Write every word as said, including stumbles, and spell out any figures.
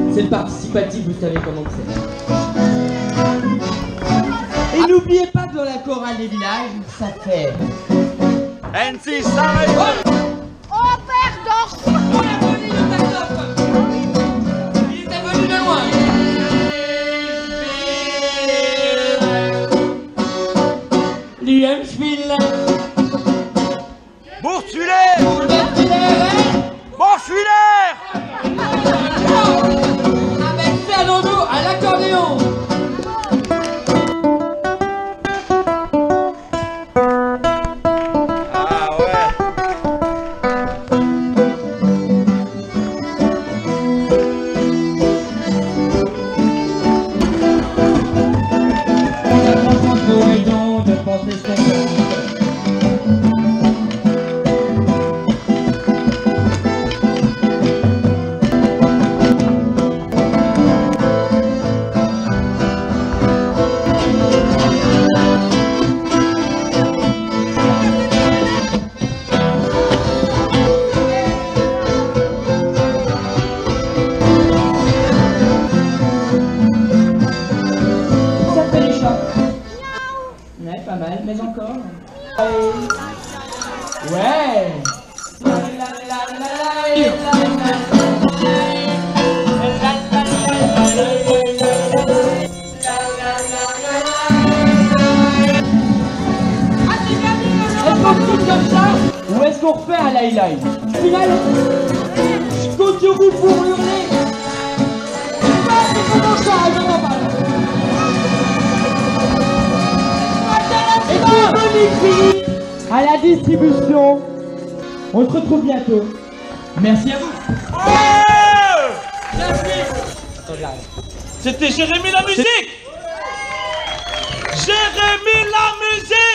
C'est le participatif, vous savez comment que c'est. Et n'oubliez pas que dans la chorale des villages, ça fait... N six, ça va. Oh, perdant. On a volé le Tatop. Il était venu de loin. Liemspiel. Boursuler. Boursuler. Avec Fernando à l'accordéon. Ah ouais. De porter son ça fait les chats. Ouais, pas mal, mais encore. Ouais. Est-ce qu'on quitte comme ça ou est-ce qu'on refait un lie-lie? Final, je compte sur vous pour hurler. C'est comment ça, je m'en parle. Et puis Philippe à la distribution. On se retrouve bientôt. Merci à vous. C'était Jérémy la musique. Jérémy la musique.